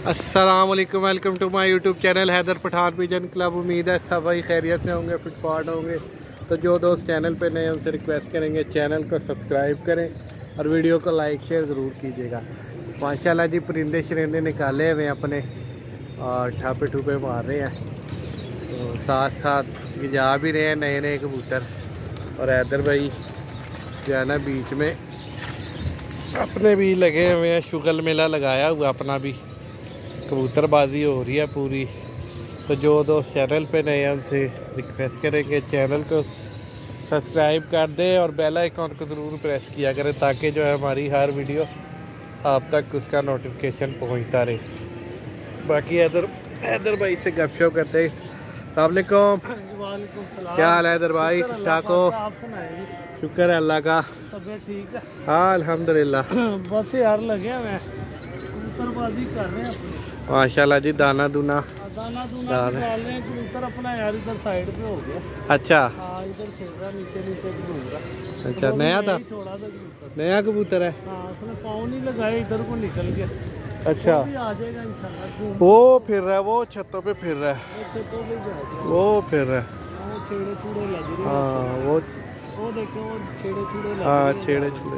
अस्सलाम वालेकुम, welcome to my YouTube channel Haidar Pathan pigeon club. उम्मीद है सब भाई खैरियत से होंगे, फिटफाट होंगे। तो जो दोस्त चैनल पे नए उनसे रिक्वेस्ट करेंगे चैनल को सब्सक्राइब करें और वीडियो को लाइक शेयर ज़रूर कीजिएगा। माशाल्लाह जी परिंदे शरिंदे निकाले हुए अपने और ठापे ठूपे मार रहे हैं, तो साथ साथ गिजा भी रहे हैं नए नए कबूतर। और हैदर भाई जो है ना बीच में अपने भी लगे हुए हैं, शुगल मेला लगाया हुआ अपना भी, कबूतरबाजी हो रही है पूरी। तो जो दोस्त चैनल पे नए हैं उनसे रिक्वेस्ट करेंगे चैनल को सब्सक्राइब कर दें और बेल आइकॉन को ज़रूर प्रेस किया करें ताकि जो है हमारी हर वीडियो आप तक उसका नोटिफिकेशन पहुंचता रहे। बाकी हैदर भाई से गपशप करते। अस्सलाम वालेकुम। क्या हाल है हैदर भाई? ठीक ठाक हो? शुक्र है अल्लाह का। तबीयत ठीक है? हाँ अल्हम्दुलिल्लाह। बस यार लगे मैं कबूतरबाजी कर रहे हैं अपनी। माशाल्लाह जी दाना दूना दाना डाल रहे हैं। कबूतर अपना यार इधर साइड पे हो गया। अच्छा हाँ इधर खेल रहा, नीचे नीचे घूम रहा। अच्छा तो नया था? छोड़ा था कबूतर। नया कबूतर है? हाँ उसने पाँव नहीं लगाए, इधर को निकल गया। अच्छा वो भी आ जाएगा इंशाल्लाह। वो फिर रहा है, वो छतों पे फिर रहा है, छतों पे जाएगा। वो फिर रहा है। वो छेड़े छुड़े लग रहे हैं। हाँ वो देखो वो छेड़े छुड़े लग रहे हैं। हाँ छेड़े छुड़े।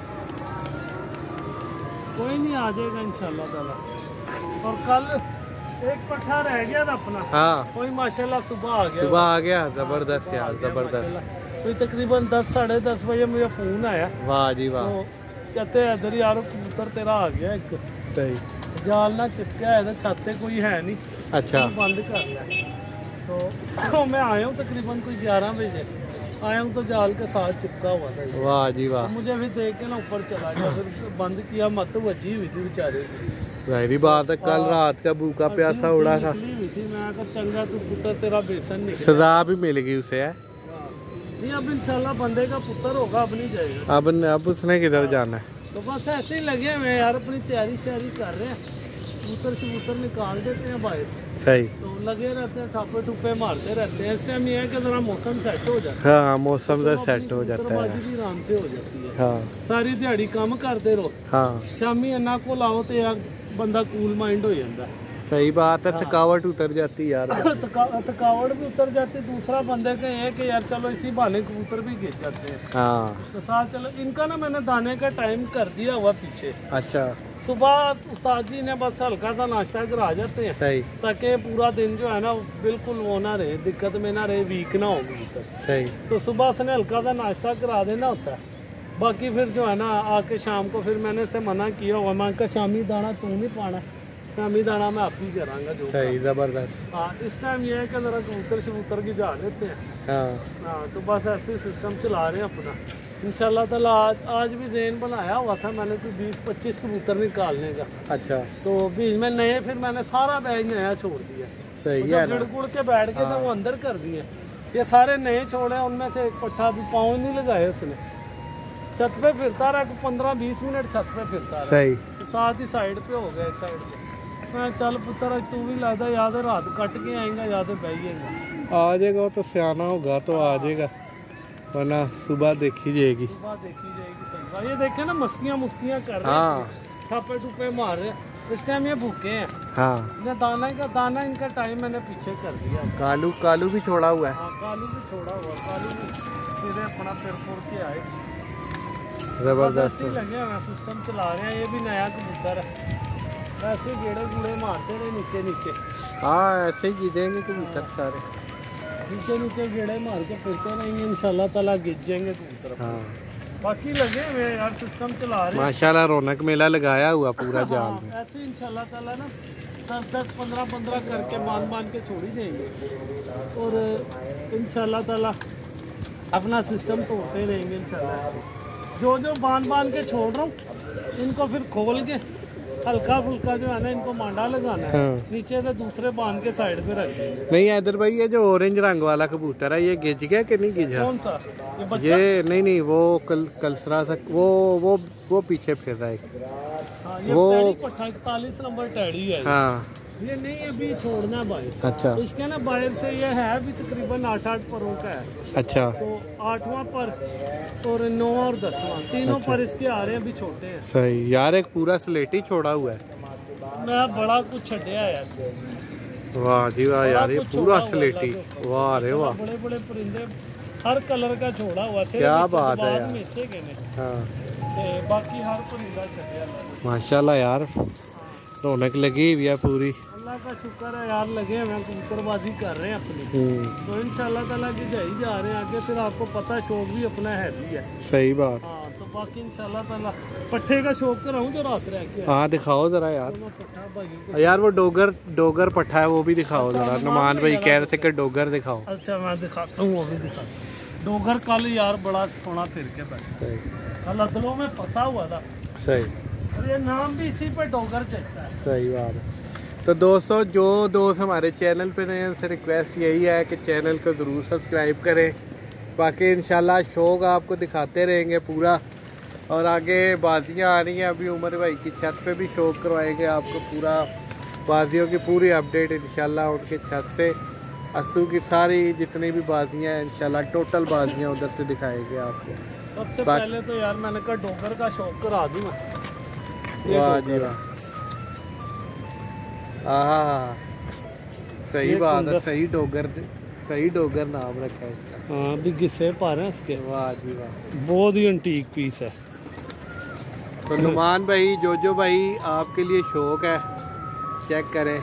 कोई नहीं आ जाएगा इंशाल्लाह ताला। और कल एक पट्ठा रह गया था अपना। हाँ कोई माशाल्लाह सुबह आ गया। सुबह आ गया, जबरदस्त यार जबरदस्त। तो तकरीबन 10 साढ़े 10 बजे मुझे फ़ोन आया। वाह जी वाह। तो कहते हैं इधर यार कबूतर तेरा आ गया एक। सही। जाल ना चिपका है, छाते कोई है नहीं। अच्छा बंद कर लिया। तो मैं आया हूँ तकरीबन कोई 11 बजे आया हूँ, तो जाल के साथ चिपका हुआ था। वाह जी वाह। तो मुझे भी देख के ना ऊपर चला गया, फिर बंद किया, मत वजी हुई थी बेचारे की। जाहिर बात है कल रात का भूखा प्यासा उड़ा था। मैं चंगा तू पुत्र तेरा बेसन निकला। सजा भी मिल गई उसे है? नहीं अब इंशाल्लाह बंदे का पुत्र होगा, अब नहीं जाएगा। अब उसने किधर जाना है? तो बस ऐसे ही लगे हुए यार, अपनी तैयारी श्यारी कर रहे हैं। कबूतर निकाल देते हैं बाहर। सही। तो लगे रहते हैं, ठापे ठुपे मारते रहते हैं। इस टाइम ये है कि जरा मौसम सेट हो जाता है। हाँ मौसम तो सेट हो जाता है, भी आराम से हो जाती है। हाँ सारी दिहाड़ी काम करते रहो, हाँ शामी इन्ना को लाओ तो यार बंदा कूल माइंड हो जाता है। सही बात है। थकावट उतर जाती यार। थकावट भी उतर जाती। दूसरा बंदे का ये है कि यार चलो इसी बहाने कबूतर भी खींच जाते हैं। हाँ तो साथ चलो इनका ना मैंने दाने का टाइम कर दिया हुआ पीछे। अच्छा सुबह उस्ताद जी ने बस हल्का सा नाश्ता करा जाते हैं। सही। ताकि पूरा दिन जो है ना बिल्कुल वो ना रहे, दिक्कत में ना रहे, वीक ना हो कबूतर। सही। तो सुबह से हल्का सा नाश्ता करा देना होता है। बाकी फिर जो है ना आके शाम को फिर मैंने से मना किया हुआ, मैं कहा शामी दाना तू नहीं पाना, शामी दाना मैं आप ही करांगा जो। सही जबरदस्त। हाँ इस टाइम ये है कि जरा कबूतर की जा लेते हैं। हाँ तो बस ऐसे सिस्टम चला रहे हैं अपना इंशाल्लाह ताला। आज भी जहन बनाया हुआ था मैंने तो 20-25 कबूतर निकालने का। अच्छा। तो बीच में नए फिर मैंने सारा बैग नया छोड़ दिया। सही है। गुड़ के बैठ के तो वो अंदर कर दिए। ये सारे नए छोड़े, उनमें से एक पट्ठा भी पाँव नहीं लगाए उसने। छत पे फिरता रहा 15-20 मिनट, छत पे फिरता रहा। सही। तो साथ ही साइड पे हो गया, साइड पे। मैं चल पुत्र तू भी लगता याद है रात कट के आएगा, याद है बैठेगा। आ जाएगा वो तो सियाना होगा तो आ जाएगा, वरना सुबह देखी जाएगी। सुबह देखी जाएगी। सही। ये देखे ना मस्तियाँ कर रहे हैं। हाँ ठापे टूपे मार रहे हैं। इस टाइम ये भूखे हैं। हाँ दाना इनका टाइम मैंने पीछे कर दिया। कालू भी छोड़ा हुआ है। हाँ कालू भी छोड़ा हुआ। कालू भी फिर अपना फिर के आए। जबरदस्त लगे हुए सिस्टम चला रहे हैं। ये भी नया कबूतर है, ऐसे गेड़े गुड़े मारते रहे नीचे नीचे। हाँ ऐसे ही गिजेंगे कबूतर सारे, नीचे गेड़े मार के फिरते रहेंगे, इंशाल्लाह ताला गिज जाएंगे कबूतर। हाँ बाकी लगे हुए यार सिस्टम चला रहे हैं माशाल्लाह। रौनक मेला लगाया हुआ पूरा जाल में। ऐसे इंशाल्लाह ताला ना 10-10 15-15 करके बांध के छोड़ ही देंगे और इंशाल्लाह ताला अपना सिस्टम तोड़ते रहेंगे इंशाल्लाह। जो बांध के छोड़ रहा हूँ इनको फिर खोल के हल्का फुल्का जो है ना इनको मांडा लगाना है। हाँ। नीचे से दूसरे बांध के साइड पे रख देंगे। नहीं हैदर भाई ये जो ऑरेंज रंग वाला कबूतर है ये गिज गया कि नहीं गिजा? कौन सा? ये नहीं वो कलसरा सा वो पीछे फिर रहा है। हाँ, ये वो 41 नंबर टैडी है। हाँ ये नहीं अभी छोड़ना बाहर। अच्छा। इसके ना बाहर से ये है अभी तकरीबन 8 परों का है। अच्छा। तो 8वां पर और 9 और 10वां तीनों पर इसके आ रहे हैं, अभी छोटे हैं। सही यार। एक पूरा स्लेटी छोड़ा हुआ है। मैं बड़ा कुछ छड़िया यार। वाह जी वाह यार, ये पूरा स्लेटी, वाह रे वाह, बड़े बड़े परिंदे हर कलर का छोड़ा हुआ, क्या बात है यार। हाँ बाकी हर परिंदा छड़िया माशाल्लाह यार, रौनक लगी हुई है पूरी। अल्लाह का शुक्र है यार, लगे हुए कबूतरबाजी कर रहे हैं अपनी। तो इंशाल्लाह ताला की जाई जा रहे हैं आगे, फिर आपको पता शौक भी अपना है भी है। सही बात। हाँ तो बाकी इंशाल्लाह ताला पट्ठे का शौक कराऊं जो रात रह के। हाँ दिखाओ जरा यार, यार वो डोगर पट्ठा है वो भी दिखाओ जरा। नुमान भाई कह रहे थे कि डोगर दिखाओ। अच्छा मैं दिखाता हूँ, वो भी दिखाता हूँ। डोगर कल यार बड़ा सोना फिर के बैठा, कल अदलों में फंसा हुआ था। सही, और ये नाम भी इसी पे डोगर चलता है। सही बात है। तो दोस्तों, जो दोस्त हमारे चैनल पे नए उनसे रिक्वेस्ट यही है कि चैनल को ज़रूर सब्सक्राइब करें। बाकी इंशाल्लाह शौक आपको दिखाते रहेंगे पूरा, और आगे बाजियाँ आ रही हैं। अभी उमर भाई की छत पे भी शौक करवाएंगे आपको पूरा, बाजियों की पूरी अपडेट इंशाल्लाह उनके छत से। अस्सू की सारी जितनी भी बाजियाँ हैं इंशाल्लाह टोटल बाजियाँ उधर से दिखाएंगे आपको। सबसे पहले तो यार मैंने कहा डोगर का शौक करा दूँ। वाह जी वाह, हाँ सही बात है, सही डोगर नाम रखा है इसका। हाँ भी गिस्से पा रहे हैं इसके। वाह जी वाह, बहुत ही एंटीक पीस है। तो नुमान भाई, जो भाई आपके लिए शौक है चेक करें।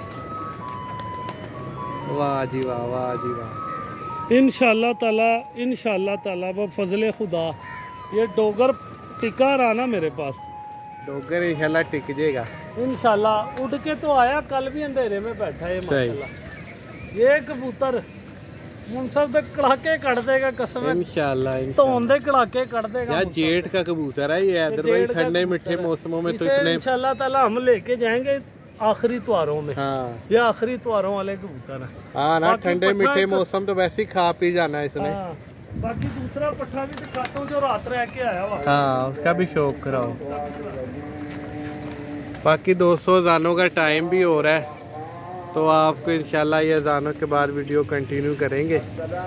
वाह जी वाह, वाह जी वाह। इंशाल्लाह ताला ब फजले खुदा ये डोगर टिका रहा ना मेरे पास। डोगर इंशाल्लाह टिक जाएगा इंशाल्लाह। उड़ के तो आया, कल भी अंधेरे में बैठा है माशाल्लाह। ये कबूतर मुनसब दे कड़ाके कट देगा कसम इंशाल्लाह। तो दे कड़ाके कट देगा यार, जेठ का कबूतर है ये, इधर भाई ठंडे मीठे मौसमों में तो इसने इंशाल्लाह ताला हम लेके जाएंगे आखिरी त्योहारों में। हाँ ये आखिरी त्योहारों वाले कबूतर है। हाँ ना, ठंडे मीठे मौसम तो वैसे ही खा पी जाना है इसने। हाँ, बाकी दूसरा पट्ठा भी दिखाता हूँ जो रात रह के आया हुआ। हाँ उसका भी शौक कराओ। बाकी दोस्तों, अज़ानों का टाइम भी हो रहा है, तो आपको इंशाल्लाह ये अज़ानों के बाद वीडियो कंटिन्यू करेंगे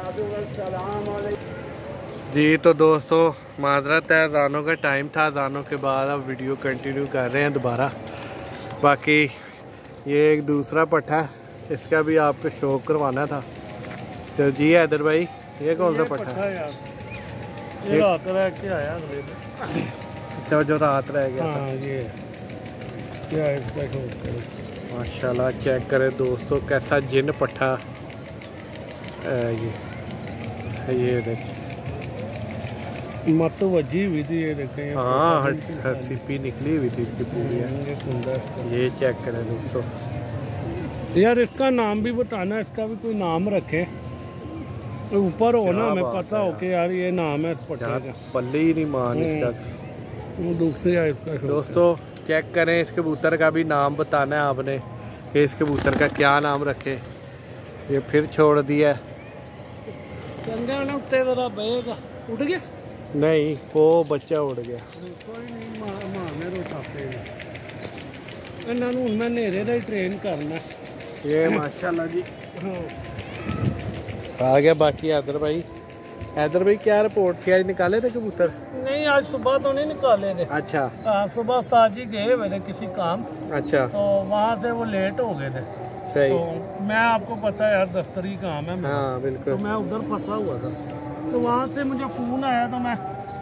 जी। तो दोस्तों माजरत है, अज़ानों का टाइम था, अज़ानों के बाद अब वीडियो कंटिन्यू कर रहे हैं दोबारा। बाकी ये एक दूसरा पट्ठा, इसका भी आपको शौक करवाना था। तो जी हैदर भाई, ये कौन सा पट्ठा है? ये रात रह के आया अगले दिन। तो जो रात रह गया था। हाँ, ये क्या है इसका शौक करें। माशाल्लाह चेक करें दोस्तों, कैसा जिन पट्ठा ये देखिए, मत वजी हुई थी ये देखें। हाँ सीपी निकली हुई थी इसकी पूरी है। ये चेक करें दोस्तों। यार इसका नाम भी बताना, इसका भी कोई नाम रखे ऊपर हो ना, हमें पता हो कि यार ये नाम है इस पट्टे का। पल्ले ही नहीं मान इसका। दूसरी है इसका दोस्तों चेक करें, इस कबूतर का भी नाम बताना है आपने कि इस कबूतर का क्या नाम रखे। ये फिर छोड़ दिया, चंगा ना उत्ते जरा बहेगा। उठ गया नहीं, वो बच्चा उड़ गया। कोई नहीं, मारने दो छापे इन्हों हूँ मैं नेरे का ही ट्रेन करना। ये माशाल्लाह जी हाँ आ गया। बाकी हैदर भाई क्या रिपोर्ट थी, आज निकाले थे कबूतर? नहीं आज सुबह तो नहीं निकाले थे। अच्छा सुबह उस्ताद जी गए हुए थे किसी काम। अच्छा, तो वहाँ से वो लेट हो गए थे। सही। तो मैं आपको पता है यार दफ्तरी काम है मेरा। हाँ बिल्कुल। तो मैं उधर फंसा हुआ था, तो वहाँ से मुझे फ़ोन आया तो मैं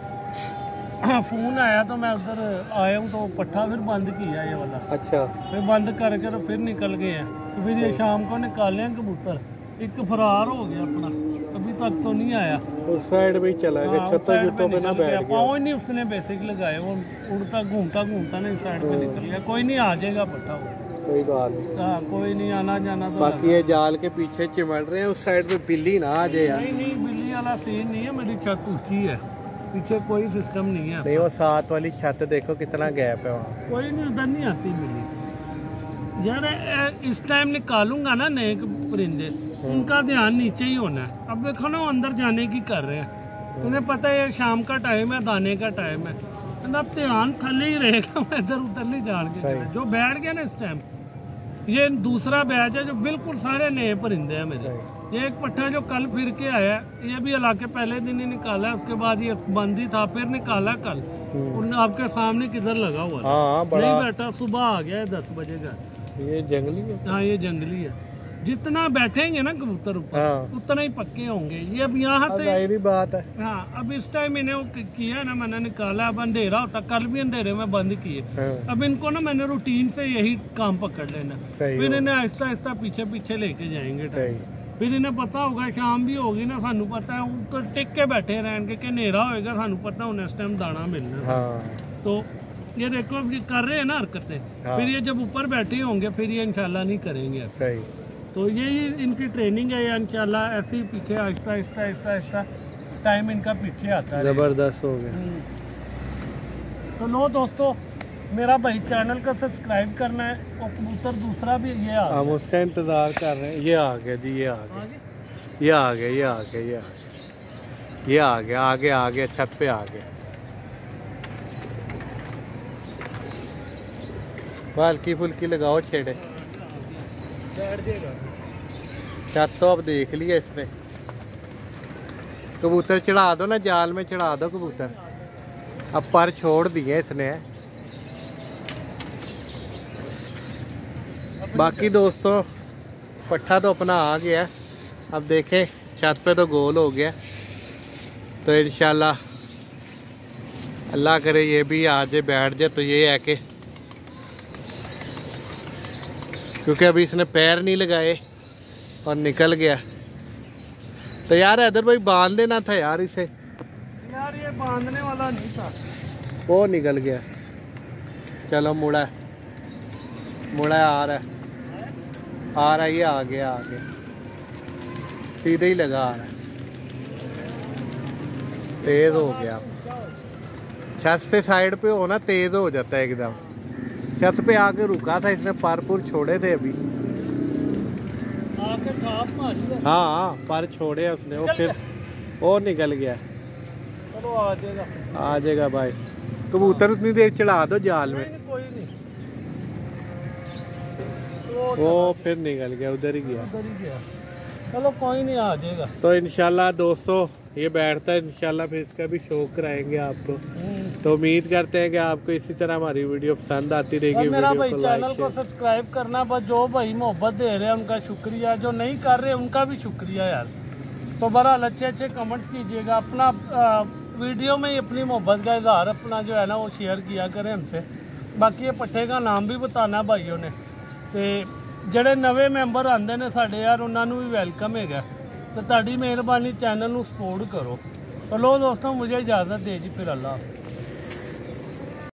उधर आया हूँ। तो पट्ठा फिर बंद किया ये वाला। अच्छा, फिर बंद करके तो फिर निकल गए हैं। तो फिर ये शाम को निकाले हैं कबूतर। एक फरार हो गया अपना, अभी तक तो नहीं आया। उस साइड भी चला गया, छतों जुतों पे ना बैठ गया। पाँव ही नहीं उसने बेसिक लगाए, वो उड़ता घूमता ना इस साइड पे निकल गया। कोई नहीं, आ जाएगा पट्टा वो, कोई बात नहीं। हाँ कोई नहीं, आना जाना तो। बाकी ये जाल के पीछे चिमड़ रहे हैं, उस साइड पे बिल्ली ना आ जाए यार। नहीं बिल्ली वाला सीन नहीं है, मेरी छत ऊंची है, पीछे कोई सिस्टम नहीं है। नहीं, वो साथ वाली छत देखो कितना गैप है वहाँ। कोई नहीं, उधर नहीं आती बिल्ली यार। इस टाइम निकालूंगा ना नए परिंदे, उनका ध्यान नीचे ही होना है। अब देखो ना वो अंदर जाने की कर रहे हैं, उन्हें पता है शाम का टाइम है, दाने का टाइम है, तो ध्यान थले ही रहेगा। मैं इधर उधर नहीं जान के जो बैठ गया ना इस टाइम। ये दूसरा बैच है जो बिल्कुल सारे नए परिंदे हैं मेरे। ये एक पट्ठा जो कल फिर के आया, ये भी इलाके पहले दिन ही निकाला, उसके बाद ये बंदी था, फिर निकाला कल। आपके सामने किधर लगा हुआ, नहीं बैठा, सुबह आ गया 10 बजे का। ये जंगली है। हाँ ये जंगली है। जितना बैठेंगे ना कबूतर ऊपर उतना ही पक्के होंगे। ये अब यहाँ से बात है। हाँ अब इस टाइम इन्हें किया ना, मैंने निकाला। अब अंधेरा होता, कल भी अंधेरे में बंद किए। अब इनको ना मैंने रूटीन से यही काम पकड़ लेना, फिर इन्हें आहिस्ता आहिस्ता पीछे पीछे लेके जाएंगे। फिर इन्हें पता होगा शाम भी होगी ना, सानू पता है ऊपर टिक के बैठे रहेंगे कि अंधेरा होएगा, सानू पता उन्हें इस टाइम दाना मिलना। तो ये देखो अब ये कर रहे हैं ना हरकतें। फिर ये जब ऊपर बैठे होंगे फिर ये इंशाल्लाह नहीं करेंगे। तो यही इनकी ट्रेनिंग है। इंशाल्लाह ऐसे ही पीछे आहिस्ता आहिस्ता आहिस्ता आहिस्ता टाइम इनका पीछे आता है। जबरदस्त हो गया। तो लो दोस्तों, मेरा भाई चैनल को सब्सक्राइब करना है। और कबूतर दूसरा भी ये हम उसका इंतजार कर रहे हैं। ये आ गया जी, ये आ गया, ये आ गया, ये आ गया, ये आ गया, ये आ गया, आगे आ गया, छत पे आ गया। हल्की फुल्की लगाओ, छेड़े छत तो अब देख लिया इसने। कबूतर चढ़ा दो ना, जाल में चढ़ा दो कबूतर। अब पर छोड़ दिए इसने। बाकी दोस्तों पट्ठा तो अपना आ गया। अब देखें छत पे तो गोल हो गया। तो इंशाल्लाह अल्लाह करे ये भी आ जाए, बैठ जाए। तो ये है कि क्योंकि अभी इसने पैर नहीं लगाए और निकल गया। तो यार हैदर भाई बांध देना था यार इसे। यार ये बांधने वाला नहीं था, वो निकल गया। चलो मुड़ा मुड़ा, आ रहा है, आ रहा है, ये आ गया, आ गया, सीधे ही लगा आ रहा है। तेज हो गया। छत से साइड पे हो ना, तेज हो जाता है एकदम। छत पे आके रुका था इसने, परपुर छोड़े थे अभी। आके खाप मारी। हाँ पर छोड़े उसने, वो फिर और निकल गया। चलो आ जाएगा, आ जाएगा भाई। कबूतर उतनी देर चढ़ा दो जाल में। कोई नहीं, वो फिर निकल गया, उधर ही गया। चलो कोई नहीं, आ जाएगा। तो इंशाल्लाह दोस्तों ये बैठता है, इंशाल्लाह फिर इसका भी शौक कराएंगे आपको। तो उम्मीद करते हैं कि आपको इसी तरह हमारी वीडियो पसंद आती रहेगी। मेरा भाई चैनल को सब्सक्राइब करना। बस जो भाई मोहब्बत दे रहे हैं उनका शुक्रिया, जो नहीं कर रहे उनका भी शुक्रिया यार। तो बहरहाल अच्छे अच्छे कमेंट्स कीजिएगा। अपना वीडियो में ही अपनी मोहब्बत का इजहार अपना जो है ना वो शेयर किया करें हमसे। बाकी ये पट्ठे का नाम भी बताना भाइयों ने। तो ਜਿਹੜੇ नवे मैंबर आते हैं साढ़े यार, उन्होंने भी वेलकम है। तो ताड़ी मेहरबानी, चैनल को सपोर्ट करो। तो लो दोस्तों मुझे इजाज़त दे जी, फिर अल्लाह।